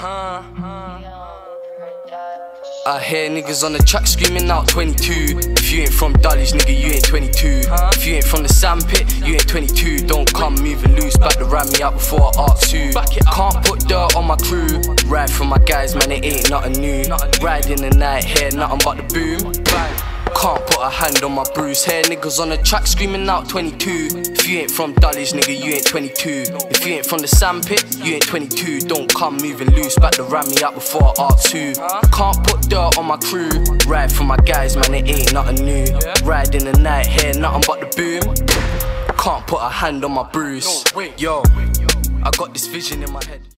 I hear niggas on the track screaming out 22. If you ain't from Dulwich, nigga, you ain't 22. If you ain't from the sandpit, you ain't 22. Don't come moving loose, back to ram me out before I ask you. Can't put dirt on my crew. Ride for my guys, man, it ain't nothing new. Ride in the night, hear nothing but the boom. Can't put a hand on my bruise. Hear niggas on the track screaming out 22. If you ain't from Dulwich, nigga, you ain't 22. If you ain't from the sandpit, you ain't 22. Don't come moving loose, back to ram me out before I ask who. Can't put dirt on my crew. Ride for my guys, man, it ain't nothing new. Ride in the night, hear nothing but the boom. Can't put a hand on my bruise. Yo, I got this vision in my head.